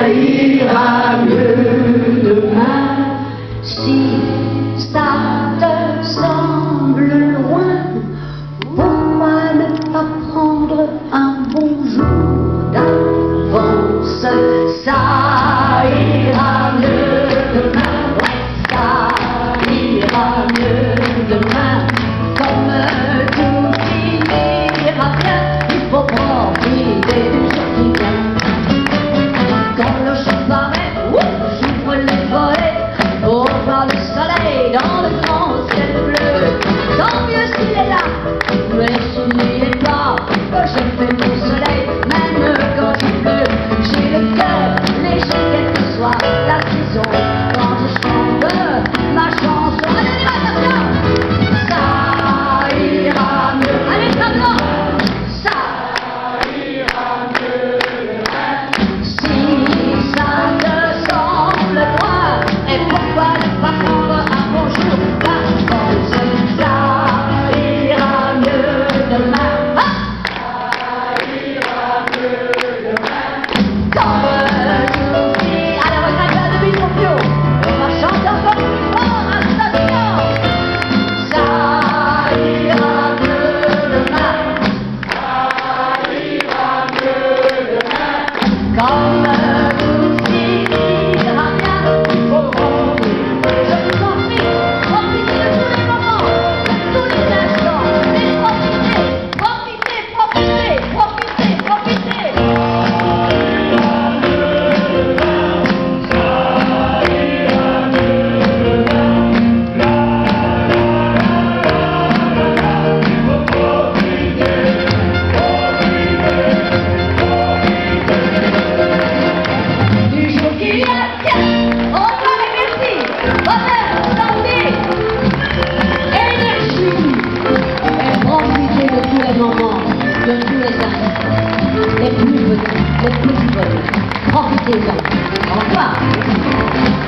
ira mieux demain. Si ça te semble loin, pourquoi ne pas prendre un bon jour d'avance? Ça ira mieux demain, ça ira mieux demain. Comme tout finira bien, il faut profiter du jour qui vient. Quand le jour paraît, j'ouvre les volets pour voir le soleil dans le grand ciel bleu. Tant mieux s'il est là, mais s'il n'y est pas, je fais mon soleil, même quand il pleut. J'ai le cœur léger, quelle que soit la saison, quand je chante ma chanson. Allez, attention! Ça ira mieux. Allez, maintenant! Ça ira mieux demain. Si ça te semble loin, et pourquoi ne pas prendre un bon jour d'avance? Ça ira mieux demain. Ça ira mieux demain. Comme tout dit, allez, on va faire de mille confiants. On va chanter encore plus fort, attention. Ça ira mieux demain. Ça ira mieux demain. Comme tout finira bien, il faut profiter. Je vous en prie, profitez de tous les moments, de tous les instants. Mais profitez, profitez, profitez, profitez, profitez. Du jour qui vient, tiens, au revoir et merci. Bonheur, santé, énergie. Et profitez de tous les moments, de tous les instants, les plus petits, les plus petits. Profitez-en. Au revoir.